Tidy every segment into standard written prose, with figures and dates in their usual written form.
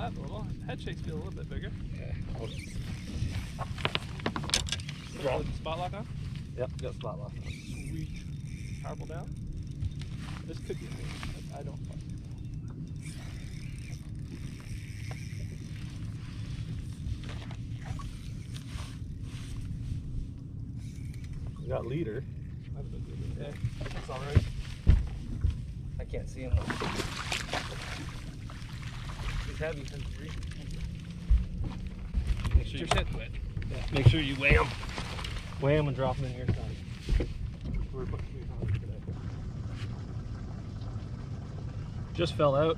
that a little. Head shakes feel a little bit bigger. Okay. Got the spot lock on? Yep, got spot lock. Sweet. Powerful down. This could be a thing. I don't fucking know. We got leader. Yeah, that's alright. I can't see him. He's heavy. Make sure Get you your set wet. Yeah, make sure you weigh him. Weigh him and drop him in your side. We're putting 300 today. Just fell out.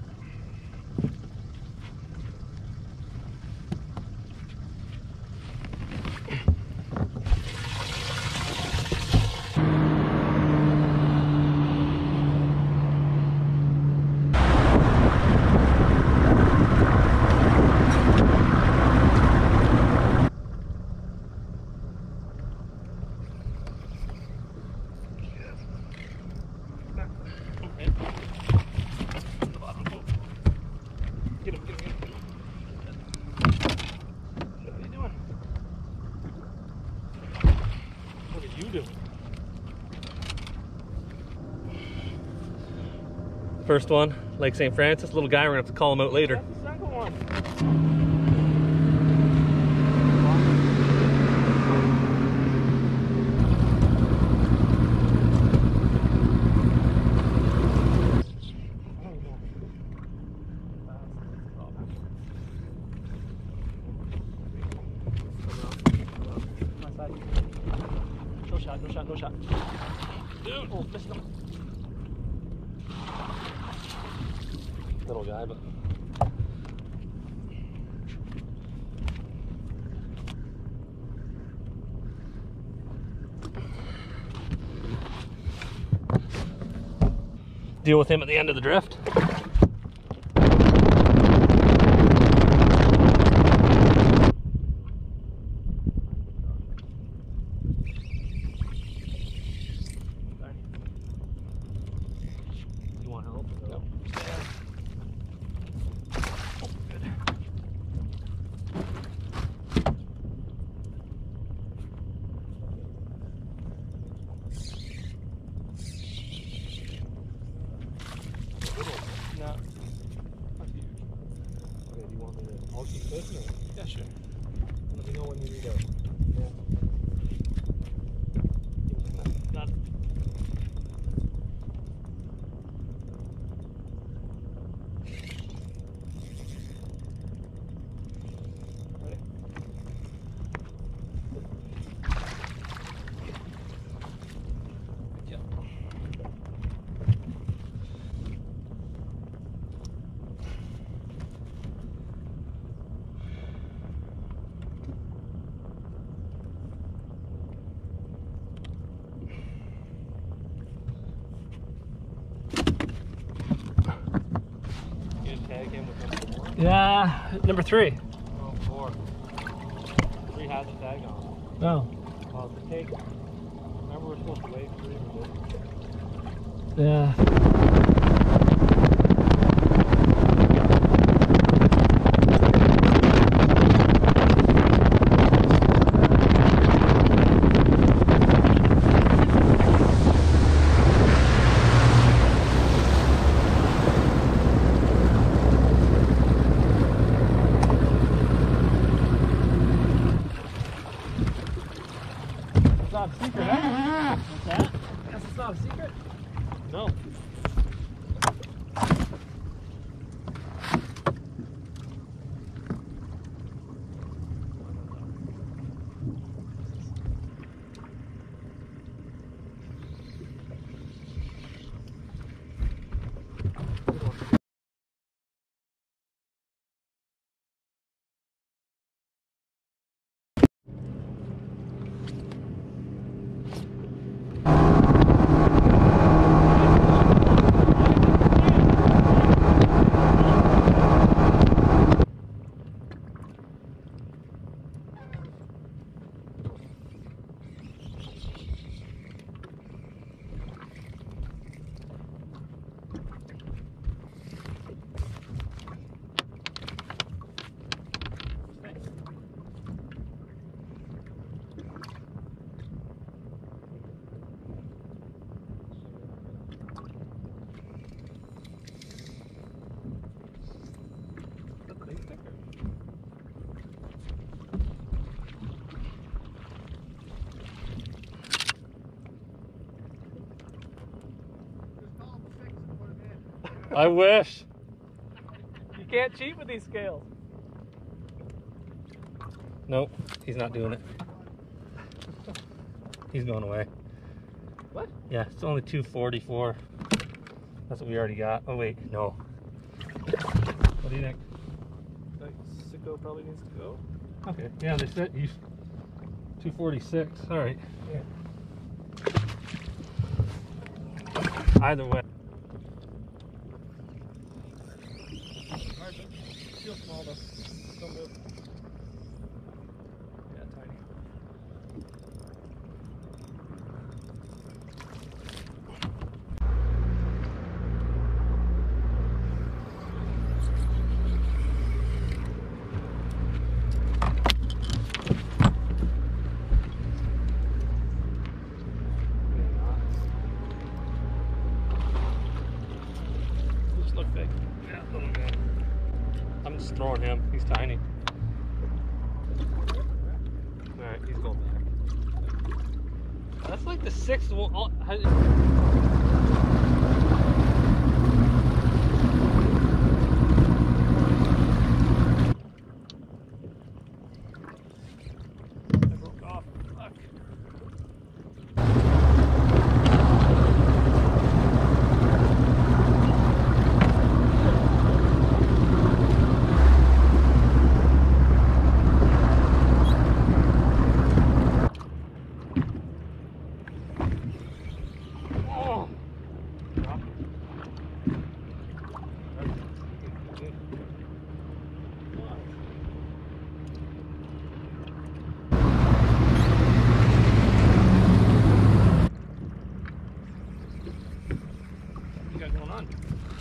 Get him. What are you doing? What are you doing? First one, Lake St. Francis. Little guy, we're gonna have to call him out later. That's the second one. No shot. Dude, oh, missed him. Little guy, but deal with him at the end of the drift. You want help? No. No. Not huge. Okay, do you want me to? I'll keep fishing or? Yeah, sure. Let me know when you read out. Yeah. Not. Ready? Yeah. You gonna tag him with number 4? Yeah, number 3. Oh, 4. 3 has a tag on. Oh. Well, the take. Remember, we're supposed to weigh 3 with it. Yeah. It's not a secret, huh? What's that? Guess it's not a secret. No. I wish. You can't cheat with these scales. Nope, he's not doing it. He's going away. What? Yeah, it's only 244. That's what we already got. Oh wait, no. What do you think? Like, Sicko probably needs to go. Okay, yeah, they said you 246. All right. Yeah. Either way. Alright, feel small though. Don't move. Yeah, tiny. Just look big. Yeah, little guy. I'm just throwing him. He's tiny. All right, he's going back. That's like the sixth one. I broke off. Fuck. Oh. What you got going on?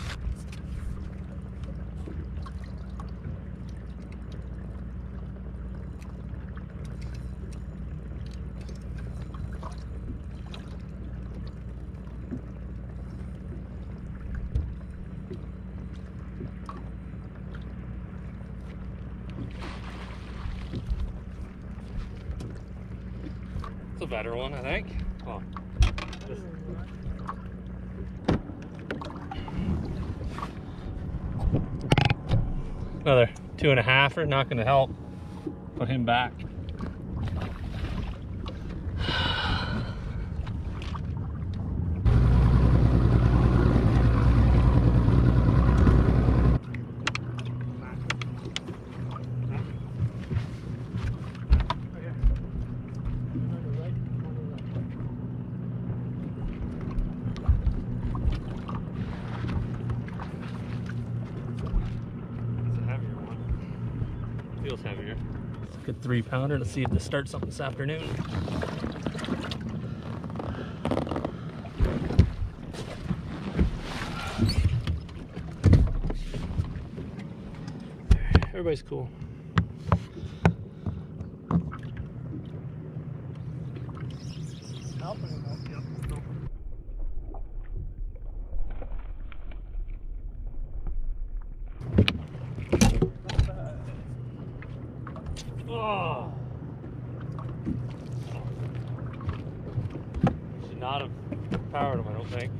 It's a better one, I think. Oh. Another 2.5er, not going to help. Put him back. It's a heavier one. Feels heavier. It's a good 3-pounder. Let's see if this starts something this afternoon. Everybody's cool. Oh. Should not have powered him, I don't think.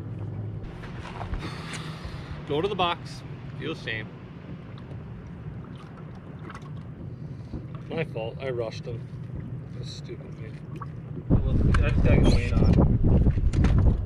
Go to the box. Feel shame. My fault. I rushed him. That's stupid of me. Well, I just gotta get Wayne on.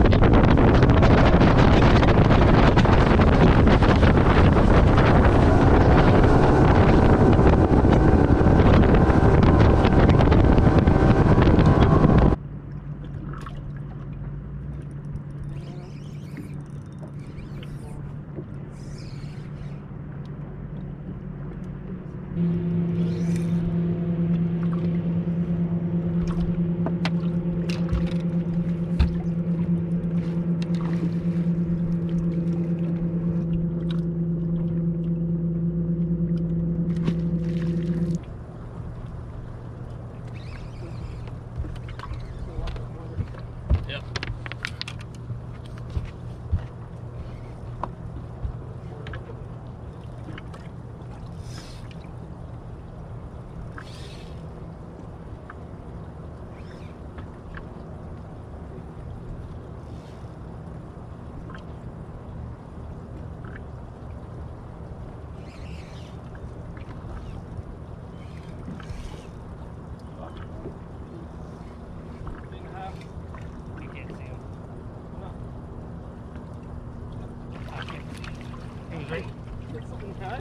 Yep.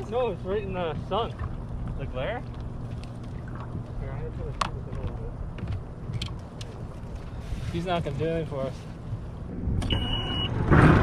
No, it's right in the sun. The glare? Here, I'm just gonna shoot it a little bit. He's not gonna do anything for us.